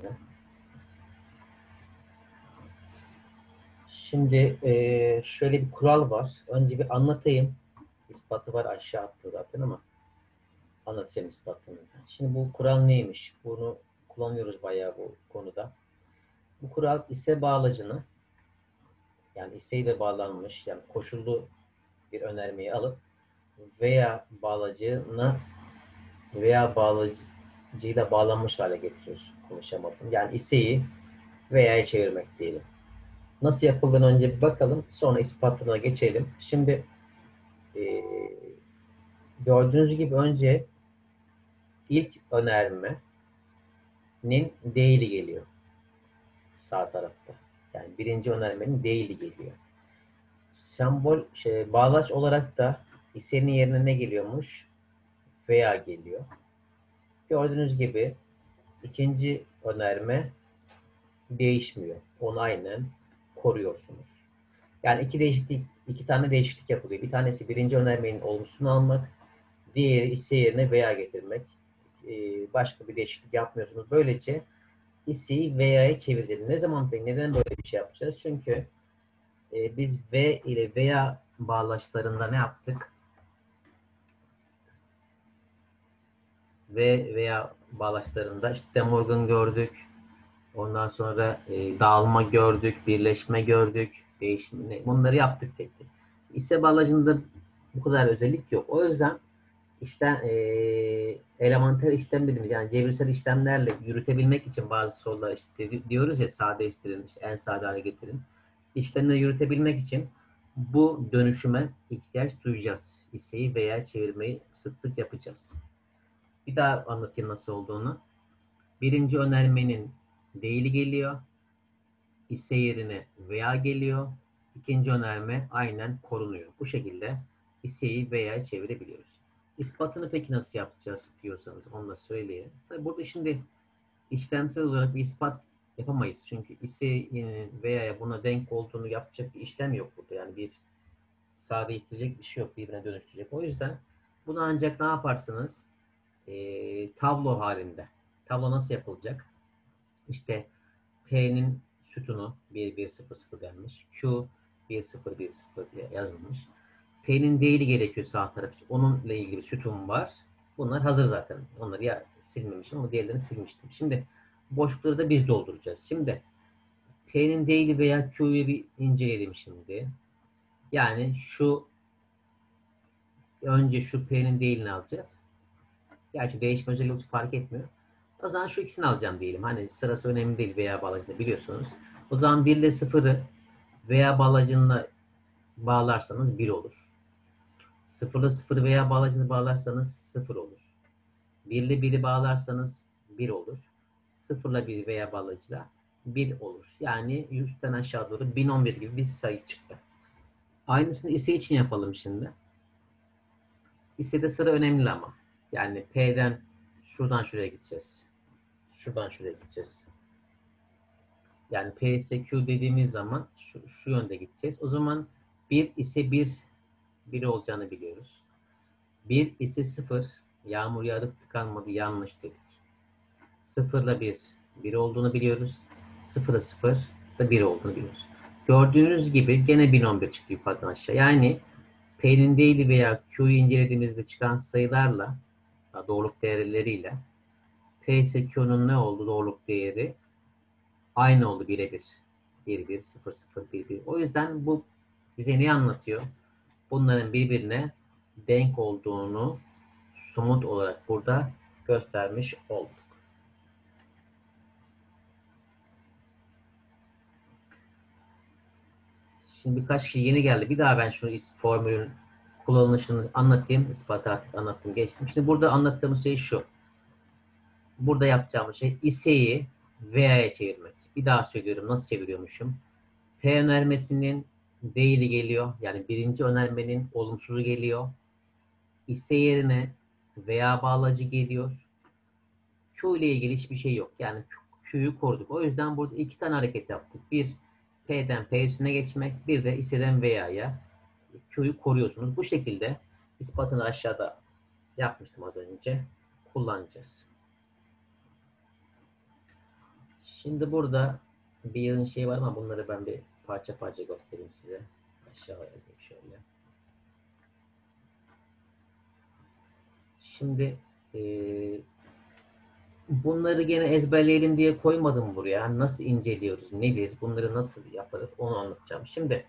Şimdi şöyle bir kural var. Önce bir anlatayım. İspatı var aşağı attı zaten ama anlatacağım ispatını. Şimdi bu kural neymiş? Bunu kullanıyoruz bayağı bu konuda. Bu kural ise bağlacını, yani iseyle bağlanmış, yani koşullu bir önermeyi alıp veya bağlacını veya bağlacıyla bağlanmış hale getiriyoruz. Konuşamadım. Yani iseyi veya'ya çevirmek diyelim. Nasıl yapıldığını önce bir bakalım. Sonra ispatına geçelim. Şimdi e, gördüğünüz gibi önce ilk önermenin değili geliyor. Sağ tarafta. Yani birinci önermenin değili geliyor. Sembol bağlaç olarak da isenin yerine ne geliyormuş? Veya geliyor. Gördüğünüz gibi ikinci önerme değişmiyor. Onu aynen koruyorsunuz. Yani iki tane değişiklik yapılıyor. Bir tanesi birinci önermenin olumsuzunu almak, diğeri ise yerine veya getirmek. Başka bir değişiklik yapmıyorsunuz. Böylece isi veya'ya çevireceğiz. Ne zaman peki? Neden böyle bir şey yapacağız? Çünkü biz ve ile veya bağlaçlarında ne yaptık? Ve veya bağlaçlarında işte De Morgan gördük. Ondan sonra dağılma gördük, birleşme gördük, değişim. Bunları yaptık tek tek. İse bağlacında bu kadar özellik yok. O yüzden işte elementer işlem dediğimiz yani cebirsel işlemlerle yürütebilmek için bazı sorular işte diyoruz ya sadeleştirin, işte en sade hale getirin. İşlemleri yürütebilmek için bu dönüşüme ihtiyaç duyacağız. İseyi veya çevirmeyi sık sık yapacağız. Bir daha anlatayım nasıl olduğunu. Birinci önermenin değili geliyor. İse yerine veya geliyor. İkinci önerme aynen korunuyor. Bu şekilde iseyi veya çevirebiliyoruz. İspatını peki nasıl yapacağız diyorsanız onu da söyleyeyim. Tabii burada şimdi işlemsel olarak bir ispat yapamayız. Çünkü ise veya buna denk olduğunu yapacak bir işlem yok burada. Yani bir sadeleştirecek bir şey yok. Birbirine dönüştürecek. O yüzden bunu ancak ne yaparsınız? Tablo halinde. Tablo nasıl yapılacak? İşte P'nin sütunu 1100 denmiş. Q 1010 diye yazılmış. P'nin değili gerekiyor sağ taraf için. Onunla ilgili bir sütun var. Bunlar hazır zaten. Onları ya silmemişim ama diğerlerini silmiştim. Şimdi boşlukları da biz dolduracağız. Şimdi P'nin değili veya Q'yu bir inceleyelim şimdi. Yani önce şu P'nin değilini alacağız. Gerçi değişme özelliği fark etmiyor. O zaman şu ikisini alacağım diyelim. Hani sırası önemli değil veya bağlacında biliyorsunuz. O zaman 1 ile 0'ı veya bağlacınla bağlarsanız 1 olur. 0 ile 0 veya bağlacını bağlarsanız 0 olur. 1 ile 1'i bağlarsanız 1 olur. 0 ile 1 veya bağlacıyla 1 olur. Yani 100'ten aşağı doğru 1011 gibi bir sayı çıktı. Aynısını ise için yapalım şimdi. İse de sıra önemli ama. Yani P'den şuradan şuraya gideceğiz. Şuradan şuraya gideceğiz. Yani P ise Q dediğimiz zaman şu yönde gideceğiz. O zaman 1 ise 1 olacağını biliyoruz. 1 ise 0. Yağmur yağıp tıkanmadı. Yanlış dedik. 0 ile 1 olduğunu biliyoruz. 0 ile 0 da 1 olduğunu biliyoruz. Gördüğünüz gibi gene 1011 çıktı yukarıdan aşağı. Yani P'nin değili veya Q'yu incelediğimizde çıkan sayılarla doğruluk değerleriyle P ise Q'nun ne oldu doğruluk değeri? Aynı oldu birebir. 1, 1, 0, 0, 1, 1. O yüzden bu bize ne anlatıyor? Bunların birbirine denk olduğunu somut olarak burada göstermiş olduk. Şimdi birkaç kişi yeni geldi. Bir daha ben şunu formülün kullanılışını anlatayım. İspatı artık anlattım geçtim. Şimdi burada anlattığımız şey şu. Burada yapacağımız şey iseyi vea'ya çevirmek. Bir daha söylüyorum nasıl çeviriyormuşum. P önermesinin değili geliyor. Yani birinci önermenin olumsuzu geliyor. İse yerine veya bağlacı geliyor. Q ile ilgili hiçbir şey yok. Yani Q'yu koruduk. O yüzden burada iki tane hareket yaptık. Bir P'den P üstüne geçmek. Bir de iseden veya'ya Q'yu koruyorsunuz. Bu şekilde ispatını aşağıda yapmıştım az önce. Kullanacağız. Şimdi burada bir yığın şey var ama bunları ben bir parça parça göstereyim size. Aşağıya alayım şöyle. Şimdi bunları gene ezberleyelim diye koymadım buraya. Nasıl inceliyoruz, nedir, bunları nasıl yaparız onu anlatacağım. Şimdi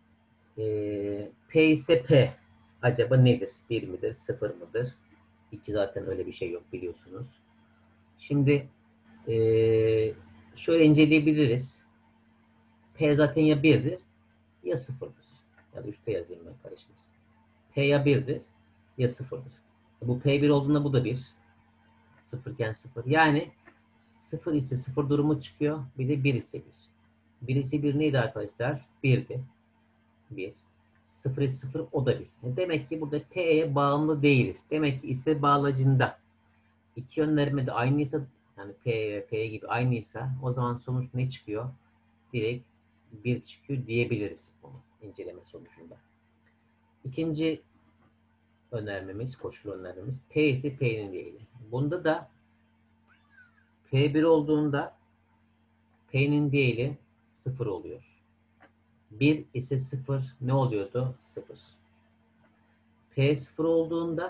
P ise P acaba nedir? 1 midir, 0 mıdır? 2 zaten öyle bir şey yok biliyorsunuz. Şimdi şöyle inceleyebiliriz. P zaten ya 1'dir ya 0'dır. Ya da üstte yazayım ben karışmasın. P ya 1'dir ya 0'dır. Bu P1 olduğunda bu da 1. 0 iken 0. Yani 0 ise 0 durumu çıkıyor. Bir de 1 ise 1. 1 ise 1 neydi arkadaşlar? 1'di. 1. 0 ise 0 o da 1. Demek ki burada P'ye bağımlı değiliz. Demek ki ise bağlacında iki yönlerime de aynıysa, yani P ve P gibi aynıysa o zaman sonuç ne çıkıyor? Direkt 1 çıkıyor diyebiliriz bunu inceleme sonucunda. İkinci önermemiz, koşul önermemiz P ise P'nin değili. Bunda da P1 olduğunda P'nin değili 0 oluyor. 1 ise 0 ne oluyordu? 0. P 0 olduğunda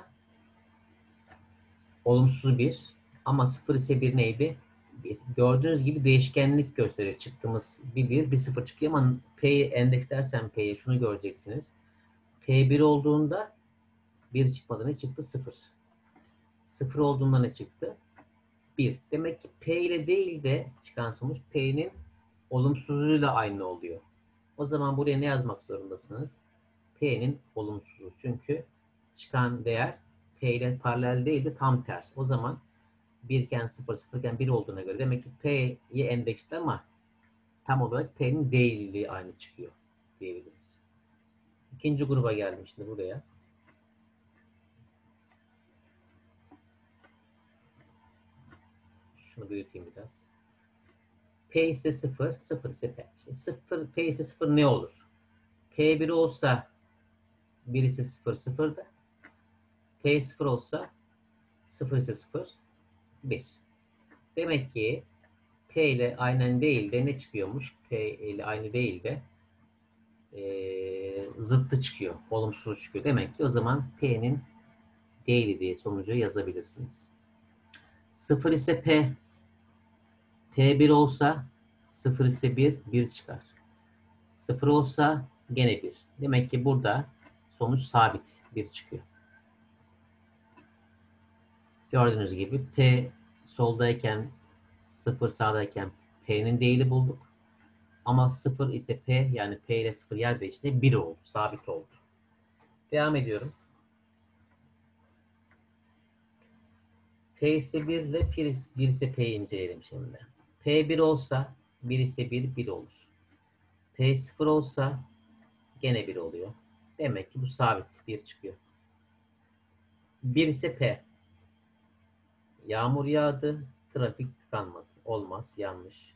olumsuz 1 ama 0 ise 1 neydi? 1. Gördüğünüz gibi değişkenlik gösteriyor. Çıktığımız bir 1, bir 0 çıkıyor ama P'yi endekslersem P'ye şunu göreceksiniz. P1 olduğunda 1 çıkmadı, ne çıktı? 0. 0 olduğunda ne çıktı? 1. Demek ki P ile değil de çıkan sonuç P'nin olumsuzluğuyla aynı oluyor. O zaman buraya ne yazmak zorundasınız? P'nin olumsuzu. Çünkü çıkan değer P ile paralel değil de tam ters. O zaman 1 iken 0, 0 iken 1 olduğuna göre demek ki P'yi endeksli ama tam olarak P'nin değilliği aynı çıkıyor diyebiliriz. İkinci gruba geldim şimdi buraya. Şunu büyüteyim biraz. P ise 0, 0 ise P. İşte 0, P ise 0 ne olur? P 1 olsa 1 ise 0, 0'da. P 0 olsa 0 ise 0, 1. Demek ki P ile aynen değil de ne çıkıyormuş? P ile aynı değil de zıttı çıkıyor. Olumsuz çıkıyor. Demek ki o zaman P'nin değili diye sonucu yazabilirsiniz. 0 ise P. P1 olsa 0 ise 1, 1 çıkar. 0 olsa gene 1. Demek ki burada sonuç sabit. 1 çıkıyor. Gördüğünüz gibi P soldayken 0 sağdayken P'nin değili bulduk. Ama 0 ise P, yani P ile 0 yer değiştiğinde 1 oldu. Sabit oldu. Devam ediyorum. P ise 1 ile 1 ise P'yi inceleyelim şimdi. P 1 olsa 1 ise 1, 1 olur. P 0 olsa gene 1 oluyor. Demek ki bu sabit. 1 çıkıyor. 1 ise P. Yağmur yağdı. Trafik tıkanmadı. Olmaz. Yanlış.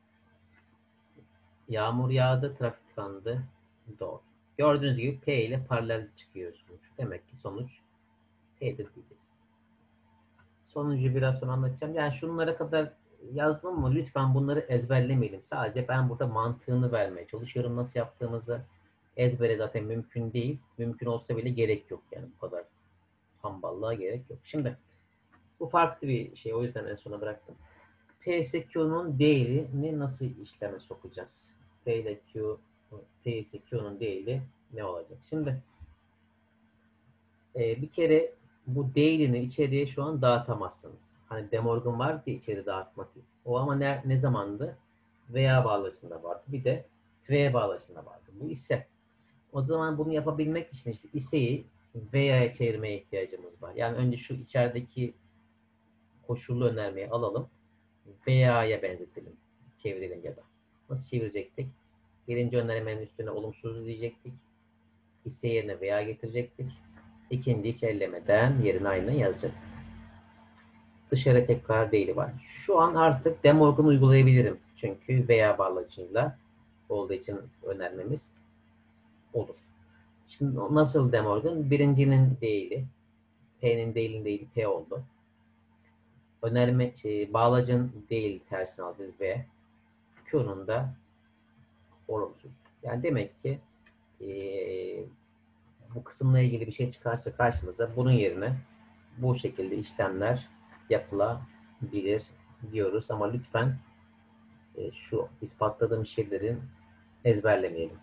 Yağmur yağdı. Trafik tıkandı. Doğru. Gördüğünüz gibi P ile paralel çıkıyor sonuç. Demek ki sonuç P'dir diyeceğiz. Sonucu biraz sonra anlatacağım. Yani şunlara kadar yazdım ama lütfen bunları ezberlemeyelim. Sadece ben burada mantığını vermeye çalışıyorum. Nasıl yaptığımızı ezbere zaten mümkün değil. Mümkün olsa bile gerek yok. Yani bu kadar hamballığa gerek yok. Şimdi bu farklı bir şey. O yüzden en sona bıraktım. P ise Q'nun değerini nasıl işleme sokacağız? P ile Q, P ise Q'nun değeri ne olacak? Şimdi bir kere bu değerini içeriye şu an dağıtamazsınız. Hani De Morgan vardı ya içeri dağıtmak. O ama ne zamandı? Veya bağlacında vardı. Bir de V bağlacında vardı. Bu ise. O zaman bunu yapabilmek için işte iseyi veya'ya çevirmeye ihtiyacımız var. Yani önce şu içerideki koşullu önermeyi alalım. Veya'ya benzetelim. Çevirelim ya da. Nasıl çevirecektik? Birinci önermenin üstüne olumsuz diyecektik. Hisse yerine veya getirecektik. İkinci hiç ellemeden yerine aynı yazacaktık. Dışarı tekrar değili var. Şu an artık De Morgan uygulayabilirim. Çünkü veya bağlacıyla olduğu için önermemiz olur. Şimdi nasıl De Morgan? Birincinin değili, P'nin değilinin değili P oldu. bağlacın değil tersini alacağız V. Q'nun da olumsuz. Yani demek ki bu kısımla ilgili bir şey çıkarsa karşımıza bunun yerine bu şekilde işlemler yapılabilir diyoruz. Ama lütfen şu ispatladığım şeylerin ezberlemeyelim.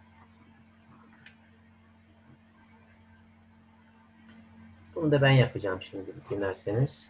Bunu da ben yapacağım şimdi dinlerseniz.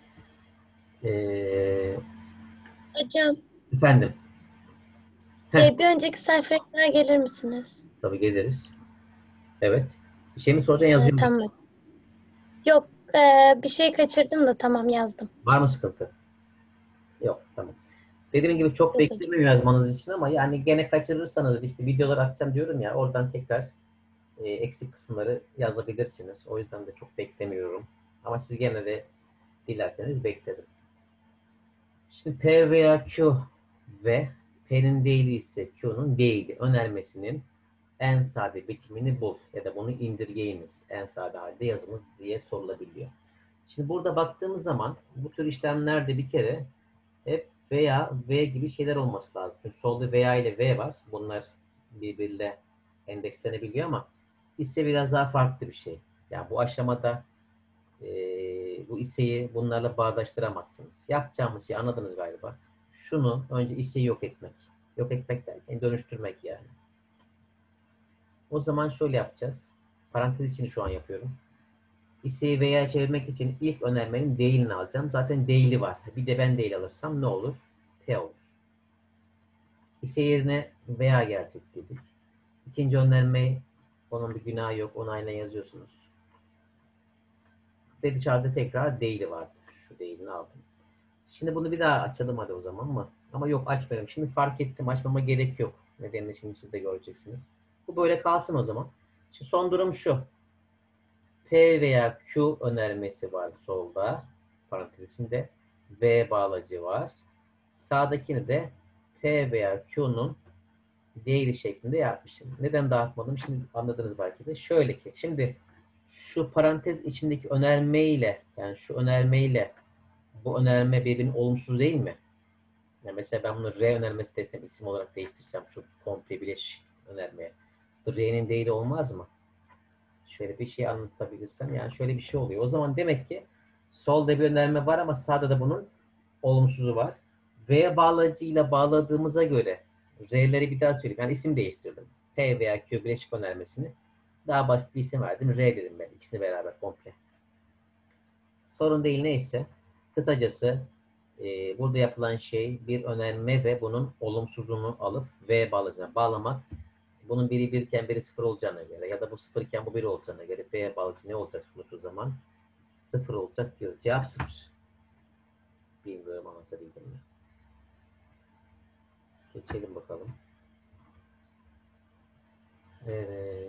Hocam, Efendim. Heh, bir önceki sayfaya daha gelir misiniz? tabii geliriz. Evet. Bir şey mi soracaksın yazıyor musun? Tamam. Yok, bir şey kaçırdım da tamam yazdım. Var mı sıkıntı? Yok. Tamam. Dediğim gibi çok Yok hocam. beklemiyorum yazmanız için ama yani gene kaçırırsanız işte videoları atacağım diyorum ya oradan tekrar eksik kısımları yazabilirsiniz. O yüzden de çok beklemiyorum. Ama siz gene de dilerseniz beklerim. Şimdi P veya Q ve P'nin değili ise Q'nun değili önermesinin en sade biçimini bul ya da bunu indirgeyiniz, en sade halde yazınız diye sorulabiliyor. Şimdi burada baktığımız zaman bu tür işlemlerde bir kere hep veya V gibi şeyler olması lazım. Çünkü solda veya ile V var. Bunlar birbiriyle endekslenebiliyor ama ise biraz daha farklı bir şey. Yani bu aşamada bu iseyi bunlarla bağdaştıramazsınız. Yapacağımız şeyi anladınız galiba. Şunu önce iseyi yok etmek. Yok etmek derken dönüştürmek yani. O zaman şöyle yapacağız. Parantez içini şu an yapıyorum. İseyi veya çevirmek için ilk önermenin değilini alacağım. Zaten değili var. Bir de ben değil alırsam ne olur? P olur. İse yerine veya gelecek dedik. İkinci önerme onun bir günahı yok. Onu aynen yazıyorsunuz. Ve dışarıda tekrar değili vardı. Şu değilini aldım. Şimdi bunu bir daha açalım hadi o zaman mı? Ama yok açmıyorum. Şimdi fark ettim. Açmama gerek yok. Nedenini şimdi siz de göreceksiniz. Bu böyle kalsın o zaman. Şimdi son durum şu. P veya Q önermesi var solda. Parantez içinde. V bağlacı var. Sağdakini de P veya Q'nun değeri şeklinde yapmışım. Neden dağıtmadım? Şimdi anladınız belki de. Şöyle ki. Şimdi şu parantez içindeki önermeyle yani şu önermeyle bu önerme birbirinin olumsuz değil mi? Yani mesela ben bunu R önermesi desem isim olarak değiştirsem şu komple bileşik önermeye. R'nin değeri olmaz mı? Şöyle bir şey anlatabilirsem yani şöyle bir şey oluyor. O zaman demek ki solda bir önerme var ama sağda da bunun olumsuzu var. V bağlacıyla bağladığımıza göre R'leri bir daha söyleyeyim. Yani isim değiştirdim. P veya Q bileşik önermesini daha basit bir isim verdim. R dedim ben. İkisini beraber komple. Sorun değil neyse. Kısacası burada yapılan şey bir önerme ve bunun olumsuzunu alıp V bağlacına bağlamak. Bunun biri birken biri sıfır olacağına göre ya da bu sıfırken bu bir olacağına göre V bağlacı ne olacak sonuç o zaman? Sıfır olacak diyor. Cevap sıfır. Bilmiyorum anlatabildim mi? Geçelim bakalım. Evet.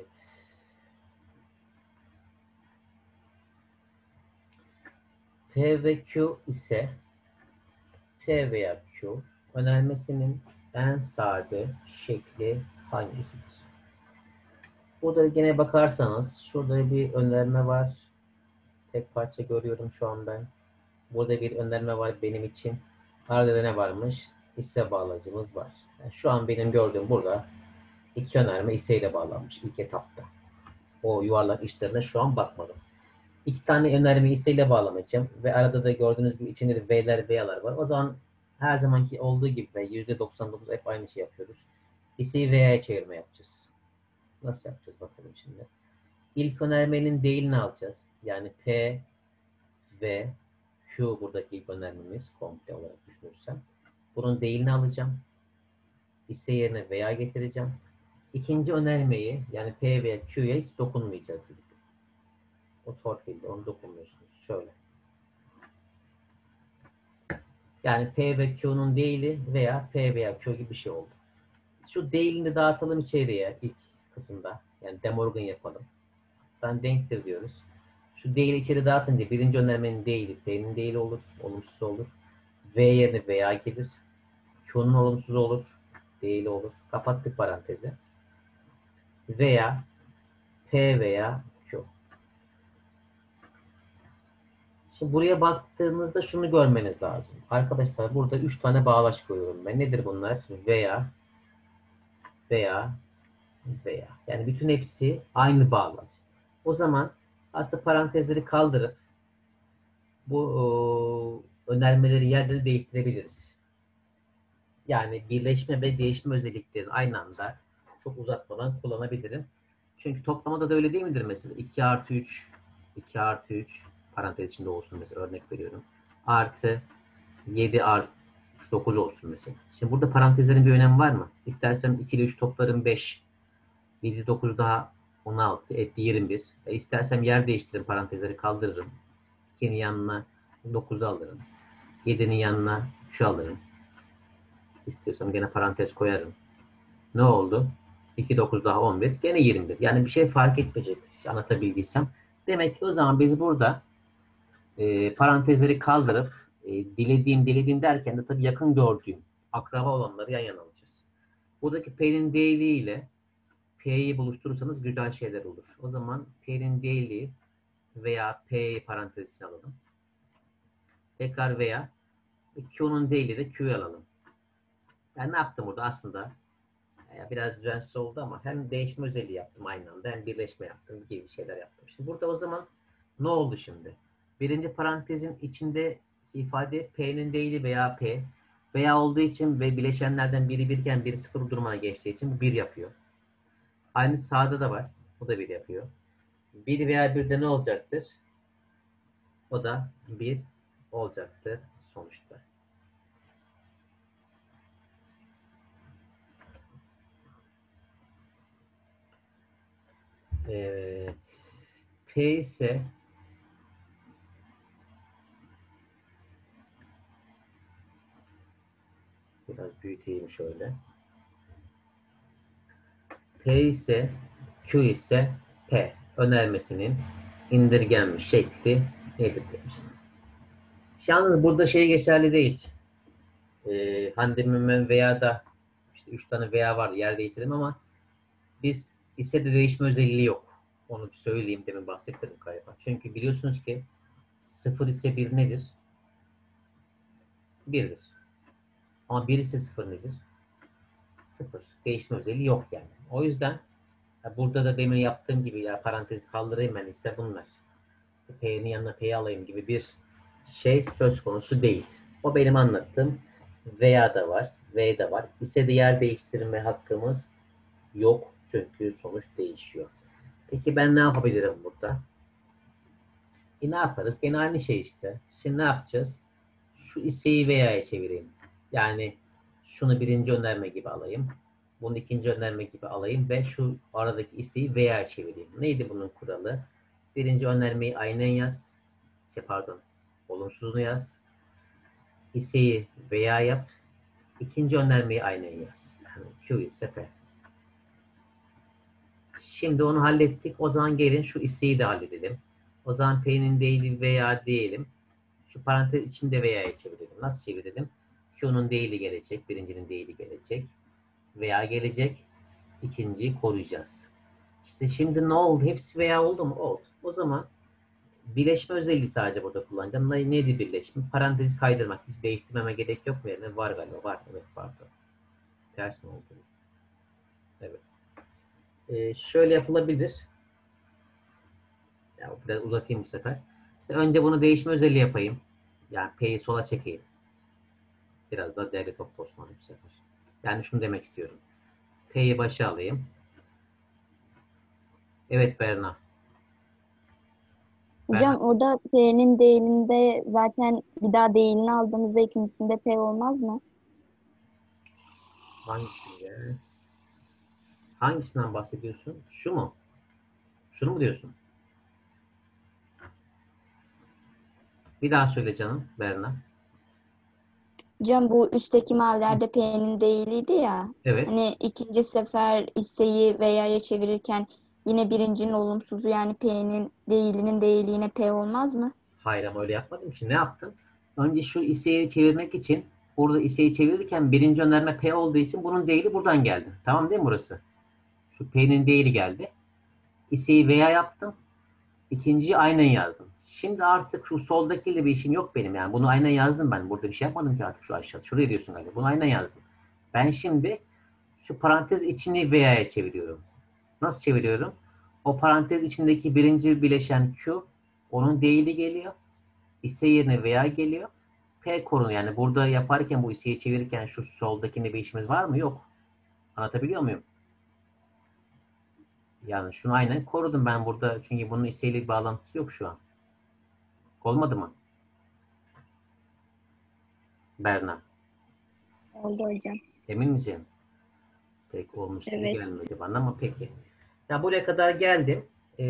P ve Q ise P veya Q önermesinin en sade şekli hangisidir? Burada yine bakarsanız şurada bir önerme var. Tek parça görüyorum şu an ben. Burada bir önerme var benim için. Arada ne varmış? Hisse bağlacımız var. Yani şu an benim gördüğüm burada iki önerme hisseyle bağlanmış ilk etapta. O yuvarlak işlerine şu an bakmadım. İki tane önerme hisseyle bağlamayacağım ve arada da gördüğünüz gibi içinde de V'ler, V'lar var. O zaman her zamanki olduğu gibi ve %99 hep aynı şey yapıyoruz. Hisseyi V'ye çevirme yapacağız. Nasıl yapacağız bakalım şimdi. İlk önermenin değilini alacağız. Yani P ve Q buradaki ilk önermemiz komple olarak düşünürsem. Bunun değilini alacağım. Hisse yerine veya getireceğim. İkinci önermeyi yani P veya Q'ya hiç dokunmayacağız dedik. O torpilde onu dokunmuyorsunuz. Şöyle. Yani P ve Q'nun değili veya P veya Q gibi bir şey oldu. Şu değilini dağıtalım içeriye ilk kısımda. Yani De Morgan yapalım. Sen denktir diyoruz. Şu değili içeri dağıtınca birinci önermenin değili P'nin değili olur. Olumsuz olur. V yerine veya gelir. Q'nun olumsuz olur. Değili olur. Kapattık parantezi. Veya P veya Q. Şimdi buraya baktığınızda şunu görmeniz lazım. Arkadaşlar burada 3 tane bağlaç koyuyorum ben. Nedir bunlar? Veya, veya, veya. Yani bütün hepsi aynı bağlaç. O zaman aslında parantezleri kaldırıp bu önermeleri yerleri değiştirebiliriz. Yani birleşme ve değişme özelliklerini aynı anda çok uzatmadan kullanabilirim. Çünkü toplamada da öyle değil midir mesela? 2 artı 3, 2 artı 3 parantez içinde olsun mesela, örnek veriyorum. Artı 7 artı 9 olsun mesela. Şimdi burada parantezlerin bir önemi var mı? İstersem 2 ile 3 toplarım 5. 7, 9 daha 16 etti 21. İstersem yer değiştiririm, parantezleri kaldırırım. 2'nin yanına 9'u alırım. 7'nin yanına 3'ü alırım. İstiyorsam gene parantez koyarım. Ne oldu? 2, 9 daha 11. Gene 21. Yani bir şey fark etmeyecek. Hiç anlatabildiysem. Demek ki o zaman biz burada parantezleri kaldırıp dilediğim derken de tabii yakın gördüğüm akraba olanları yan yana alacağız. Buradaki P'nin değiliği ile P'yi buluşturursanız güzel şeyler olur. O zaman P'nin değiliği veya P'yi parantez içine alalım. Tekrar veya Q'nun değiliği de Q'yu alalım. Yani ne yaptım burada aslında? Biraz düzensiz oldu ama hem değişme özelliği yaptım aynı anda hem birleşme yaptım gibi şeyler yaptım. Şimdi burada o zaman ne oldu şimdi? Birinci parantezin içinde ifade P'nin değili veya P veya olduğu için ve bileşenlerden biri birken biri sıfır durumuna geçtiği için bir yapıyor. Aynı sağda da var. O da bir yapıyor. Bir veya birde ne olacaktır? O da bir olacaktır sonuçta. Evet. P ise biraz büyüteyim şöyle. P ise Q ise P önermesinin indirgenmiş şekli nedir demiş. Yalnız burada şey geçerli değil. Hani veya da işte 3 tane veya var, yer değiştirelim ama biz ise de değişme özelliği yok. Onu bir söyleyeyim, demin bahsettim galiba. Çünkü biliyorsunuz ki 0 ise 1 nedir? 1'dir. Ama 1 ise 0 nedir? 0. Değişme özelliği yok yani. O yüzden burada da demin yaptığım gibi ya parantezi kaldırayım ben ise bunlar. P'nin yanına P'yi alayım gibi bir şey söz konusu değil. O benim anlattığım veya da var, V de var. İse de yer değiştirme hakkımız yok. Çünkü sonuç değişiyor. Peki ben ne yapabilirim burada? Ne yaparız? Gene aynı şey işte. Şimdi ne yapacağız? Şu iseyi veya'ya çevireyim. Yani şunu birinci önerme gibi alayım. Bunu ikinci önerme gibi alayım ve şu aradaki iseyi veya'ya çevireyim. Neydi bunun kuralı? Birinci önermeyi aynen yaz. Pardon. Olumsuzunu yaz. İseyi veya yap. İkinci önermeyi aynen yaz. Yani Q ise P. Şimdi onu hallettik. O zaman gelin şu iseyi de halledelim. O zaman P'nin değili veya diyelim. Şu parantez içinde veya'ya çevirelim. Nasıl çevirelim? Q'nun değili gelecek. Birincinin değili gelecek. Veya gelecek. İkinciyi koruyacağız. İşte şimdi ne oldu? Hepsi veya oldu mu? Oldu. O zaman birleşme özelliği sadece burada kullanacağım. Neydi birleşme? Parantezi kaydırmak. Hiç değiştirmeme gerek yok mu? Yani var galiba. Var. Evet, pardon. Ters mi oldu? Evet. Şöyle yapılabilir. Ya, biraz uzatayım bu sefer. İşte önce bunu değişme özelliği yapayım. Yani P'yi sola çekeyim. Biraz daha değerli toplu olsun bu sefer. Yani şunu demek istiyorum. P'yi başa alayım. Evet Berna. Hocam Berna orada P'nin değilinde zaten bir daha değilini aldığımızda ikincisinde P olmaz mı? hangisinde? Hangisinden bahsediyorsun? Şu mu? Şunu mu diyorsun? Bir daha söyle canım Berna. Hocam bu üstteki mavilerde P'nin değiliydi ya. Evet. Hani ikinci sefer hisseyi veya'ya çevirirken yine birincinin olumsuzu yani P'nin değilinin değiliğine P olmaz mı? Hayır ama öyle yapmadım ki. Ne yaptım? Önce şu iseyi çevirmek için burada iseyi çevirirken birinci önerme P olduğu için bunun değili buradan geldi. Tamam değil mi burası? Şu P'nin değili geldi. İseyi veya yaptım. İkinciyi aynen yazdım. Şimdi artık şu soldakiyle bir işim yok benim yani. Bunu aynen yazdım ben. Burada bir şey yapmadım ki artık şu aşağıda. Şuraya diyorsun galiba. Bunu aynen yazdım. Ben şimdi şu parantez içini veya'ya çeviriyorum. Nasıl çeviriyorum? O parantez içindeki birinci bileşen Q, onun değili geliyor. İse yerine veya geliyor. P korunu yani burada yaparken bu iseyi çevirirken şu soldakinde bir işimiz var mı? Yok. Anlatabiliyor muyum? Yani şunu aynen korudum ben burada. Çünkü bunun iseyle bir bağlantısı yok şu an. Olmadı mı? Berna. Oldu hocam. Emin misin? Pek olmuş gibi Evet. gelmedi bana ama peki. Ya buraya kadar geldim.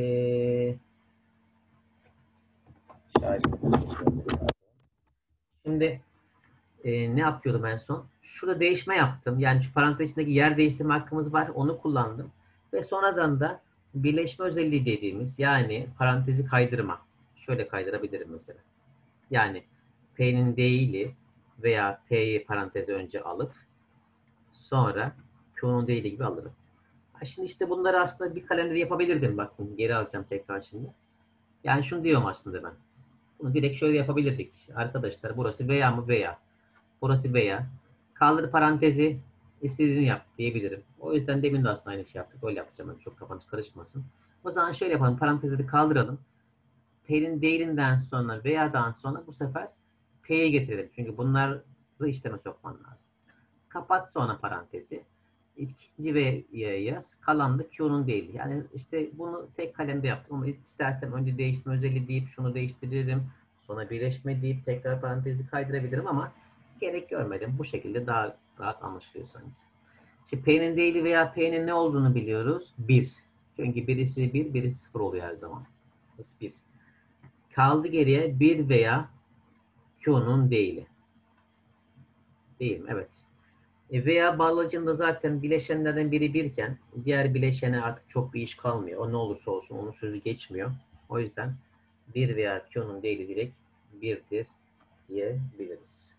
Şimdi ne yapıyordum en son? Şurada değişme yaptım. Yani şu parantez içindeki yer değiştirme hakkımız var. Onu kullandım. Ve sonradan da birleşme özelliği dediğimiz yani parantezi kaydırma. Şöyle kaydırabilirim mesela. Yani P'nin değili veya P'yi paranteze önce alıp sonra Q'nun değili gibi alırım. Şimdi işte bunları aslında bir kalemde yapabilirdim. Bakın geri alacağım tekrar şimdi. Yani şunu diyorum aslında ben. Bunu direkt şöyle yapabilirdik. Arkadaşlar burası veya mı veya. Burası veya. Kaldır parantezi istediğini yap diyebilirim. O yüzden demin de aslında aynı şey yaptık. Öyle yapacağım. Yani çok kafanız karışmasın. O zaman şöyle yapalım. Parantezi kaldıralım. P'nin değerinden sonra veya'dan sonra bu sefer P'ye getirelim. Çünkü bunları işleme sokman lazım. Kapat sonra parantezi. İkinci V'ye yaz. Kalan da Q'nun değil. Yani işte bunu tek kalemde yaptım ama istersem önce değiştirme özelliği deyip şunu değiştiririm. Sonra birleşme deyip tekrar parantezi kaydırabilirim ama gerek görmedim. Bu şekilde daha rahat anlaşılıyor sanki. Şimdi P'nin değili veya P'nin ne olduğunu biliyoruz. 1. Çünkü birisi 1, birisi 0 oluyor her zaman. 1. Kaldı geriye 1 veya Q'nun değili. Değil mi? Evet. Veya bağlacında zaten bileşenlerden biri birken diğer bileşene artık çok bir iş kalmıyor. O ne olursa olsun onun sözü geçmiyor. O yüzden 1 veya Q'nun değili direkt 1'dir diyebiliriz.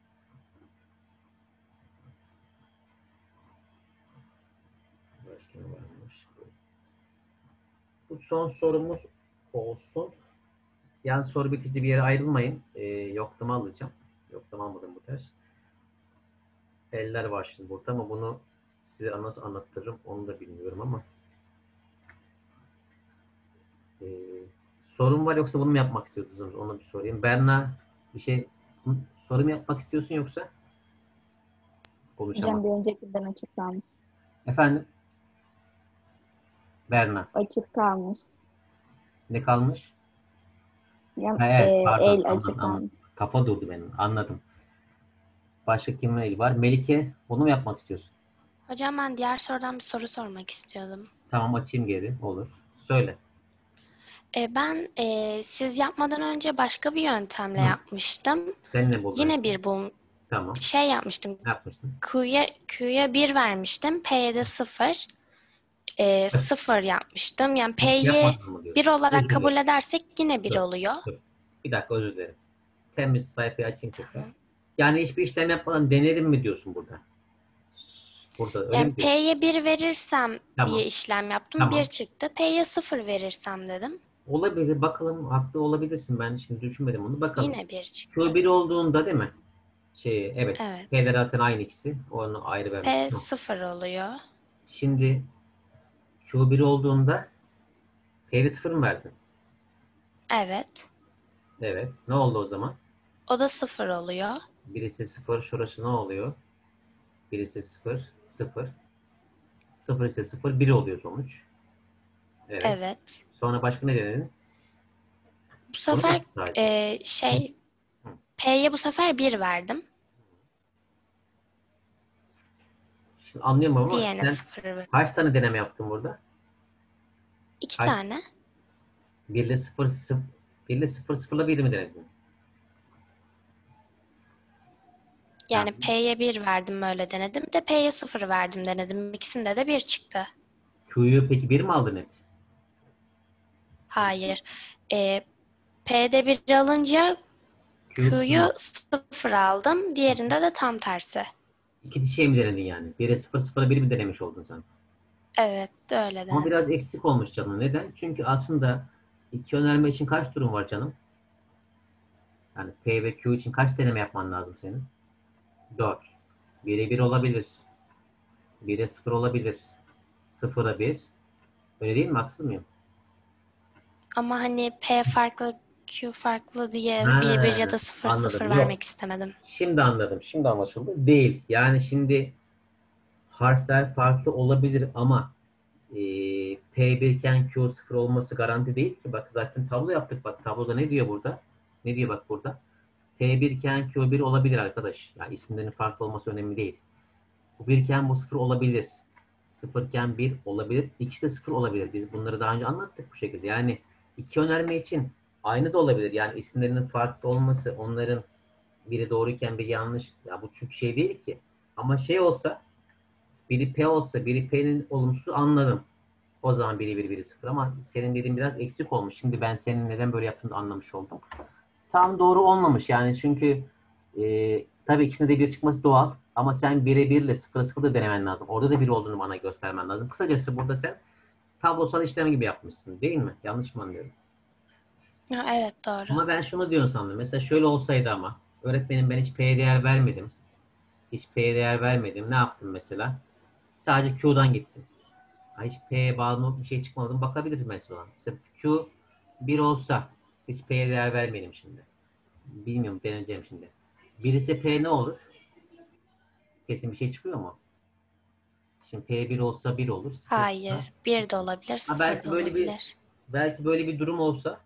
Başka ne varmış? Bu son sorumuz olsun. Yani soru bitici bir yere ayrılmayın. Yoklama alacağım. Yoklama almadım bu ders. Eller var şimdi burada ama bunu size nasıl anlatırım onu da bilmiyorum ama sorun var yoksa bunu mu yapmak istiyorsunuz? Onu bir sorayım. Berna bir şey soru mu yapmak istiyorsun yoksa konuşamam. Hocam bir öncekinden açık kalmış. Efendim? Berna. Açık kalmış. Ne kalmış? Hocam Ha, evet, pardon. el açık Anladım, anladım. kalmış. Kafa durdu benim. Anladım. Başka kim mail var? Melike bunu mu yapmak istiyorsun? Hocam ben diğer sorudan bir soru sormak istiyordum. Tamam açayım geri. Olur. Söyle. Ben siz yapmadan önce başka bir yöntemle Hı. yapmıştım. Sen ne buldun? Yine bir Tamam. şey yapmıştım. Ne yapmıştın? Q'ya 1 vermiştim. P'ye de 0. 0 yapmıştım. Yani P'yi Yapmadın mı diyorsun? 1 olarak Özür kabul dilerim. edersek yine 1 Dur, oluyor. dur. Bir dakika özür dilerim. Temiz sayfayı açayım tekrar. Tamam. Yani hiçbir işlem yapmadan denedim mi diyorsun burada? Burada öyle Yani mi diyorsun? P'ye 1 verirsem Tamam. diye işlem yaptım. Tamam. 1 çıktı. P'ye 0 verirsem dedim. Olabilir. Bakalım haklı olabilirsin. Ben şimdi düşünmedim onu. Bakalım. Yine 1 çıktı. Q1 olduğunda değil mi? Evet. Evet. P'ler zaten aynı ikisi. Onu ayrı P vermiştim. 0 oluyor. Şimdi Q1 olduğunda P'ye 0 mı verdin? Evet. Evet. Ne oldu o zaman? O da 0 oluyor. Birisi 0. Şurası ne oluyor? Birisi 0. 0. 0 ise 0. 1 oluyor sonuç. Evet. Evet. Sonra başka ne denedin? Bu Bunu sefer yaptın sadece. Hı. P'ye bu sefer 1 verdim. Şimdi anlıyorum ama Diğerine sen 0 verdim. kaç tane deneme yaptın burada? 2 Kaç? tane. 1 ile 0, 0, 1 ile 0, 0 ile 1 mi denedin? Yani Yani P'ye 1 verdim öyle denedim. Bir de P'ye 0 verdim denedim. İkisinde de 1 çıktı. Q'yu peki 1 mi aldın hep? Hayır. P'de 1 alınca Q'yu 0 aldım. Diğerinde de tam tersi. İki şey mi denedin yani? 1'e 0, 0'a 1 mi denemiş oldun sen? Evet, öyle Ama denedim. biraz eksik olmuş canım. Neden? Çünkü aslında iki önerme için kaç durum var canım? Yani P ve Q için kaç deneme yapman lazım senin? 4. 1'e 1 olabilir. 1'e 0 olabilir. 0'a 1. Öyle değil mi? Haksız mıyım? Ama hani P farklı, Q farklı diye bir bir Ha, ya da sıfır anladım. sıfır Yok. vermek istemedim. Şimdi anladım. Şimdi anlaşıldı. Değil. Yani şimdi harfler farklı olabilir ama P1 iken Q0 olması garanti değil ki. Bak zaten tablo yaptık. Bak tabloda ne diyor burada? Ne diyor bak burada? P1 iken Q1 olabilir arkadaş. Yani isimlerin farklı olması önemli değil. Bu 1 iken bu 0 olabilir. 0 iken 1 olabilir. İkisi de 0 olabilir. Biz bunları daha önce anlattık bu şekilde. Yani iki önerme için aynı da olabilir. Yani isimlerinin farklı olması, onların biri doğruyken biri yanlış. Ya bu çünkü şey değil ki. Ama şey olsa, biri P olsa, biri P'nin olumsuzu anladım. O zaman biri 1, biri 0 ama senin dediğin biraz eksik olmuş. Şimdi ben senin neden böyle yaptığını anlamış oldum. Tam doğru olmamış yani çünkü tabii ikisinde de bir çıkması doğal ama sen 1'e 1 ile 0'a 0 da denemen lazım. Orada da bir olduğunu bana göstermen lazım. Kısacası burada sen tablosal işlem gibi yapmışsın değil mi? Yanlış mı anlıyorum? Ha, evet doğru. Ama ben şunu diyorsun sandım. Mesela şöyle olsaydı ama öğretmenim ben hiç P'ye değer vermedim. Hiç P'ye değer vermedim. Ne yaptım mesela? Sadece Q'dan gittim. Hiç P'ye bağlı bir şey çıkmadım. Bakabiliriz mesela. Mesela Q 1 olsa hiç P'ye değer vermeyelim şimdi. Bilmiyorum deneyeceğim şimdi. Birisi P ne olur? Kesin bir şey çıkıyor mu? Şimdi P1 olsa 1 olur. 0 olsa. Hayır. Bir de olabilir, Ha, sıfır da olabilir. belki böyle bir durum olsa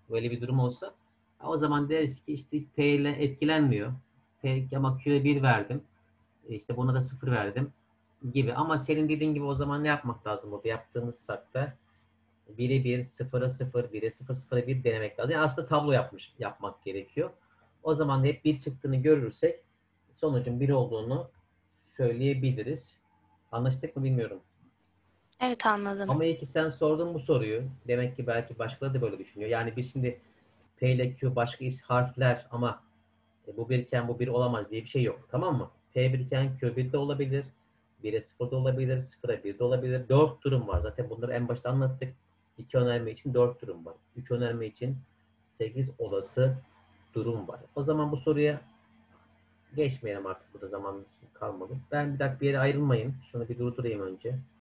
o zaman deriz ki işte P ile etkilenmiyor. P ama Q'ya 1 verdim. İşte buna da 0 verdim gibi. Ama senin dediğin gibi o zaman ne yapmak lazım burada? Yaptığımız sakta 1'e 1, 0'a 0, 1'e 0, 0'a 1 denemek lazım. Yani aslında tablo yapmak gerekiyor. O zaman da hep 1 çıktığını görürsek sonucun 1 olduğunu söyleyebiliriz. Anlaştık mı bilmiyorum. Evet anladım. Ama iyi ki sen sordun bu soruyu. Demek ki belki başkaları da böyle düşünüyor. Yani biz şimdi P ile Q başka harfler ama bu bir iken bu bir olamaz diye bir şey yok. Tamam mı? P bir iken Q bir de olabilir. 1'e 0 da olabilir. 0'a 1 de olabilir. 4 durum var. Zaten bunları en başta anlattık. 2 önerme için 4 durum var. 3 önerme için 8 olası durum var. O zaman bu soruya geçmeyelim artık. Burada zaman kalmadı. Ben bir dakika bir yere ayrılmayın. Şunu bir durdurayım önce.